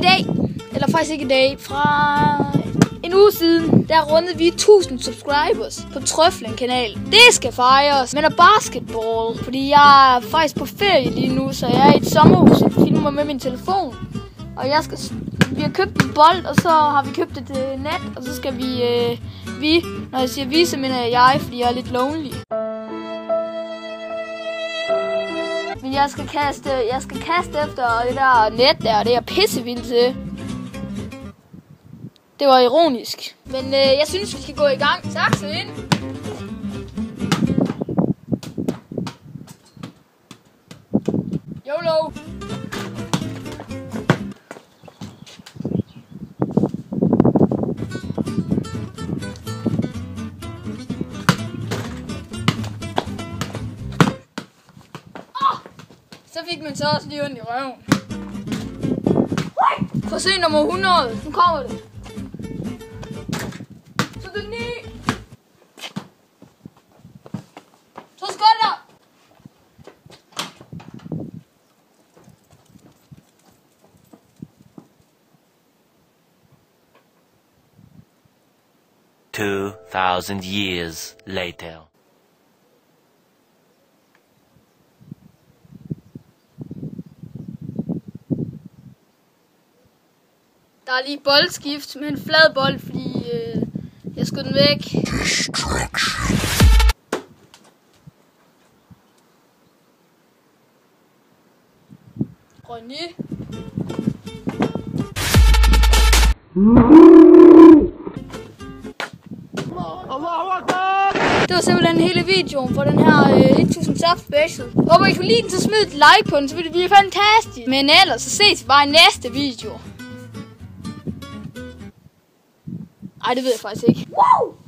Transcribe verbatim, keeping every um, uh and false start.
dag, eller faktisk ikke i dag, fra en uge siden, der rundede vi tusind subscribers på Trøflen-kanalen. Det skal fejres med noget basketball, fordi jeg er faktisk på ferie lige nu, så jeg er i et sommerhus og filmer med min telefon. Og jeg skal, vi har købt en bold, og så har vi købt et øh, net, og så skal vi, øh, vi, når jeg siger vi, så mener jeg, fordi jeg er lidt lonely. Men jeg skal kaste, jeg skal kaste efter det der net der, og det er jeg pissevildt til. Det var ironisk. Men øh, jeg synes, vi skal gå i gang. Sakse ind. YOLO. Oh! Så fik man så også lige ondt i røven. Forsøg nummer hundrede. Nu kommer det. To sekunder! Two thousand years later. Der er lige boldskift med en flad bold, fordi øh, jeg skød den væk. Destruction. Ronny. Det var simpelthen hele videoen for den her øh, tusind sub special. Håber I kunne lide den, så smid et like på den, så vil det blive fantastisk. Men ellers så ses vi bare i næste video. Ej, det ved jeg faktisk ikke. Wow!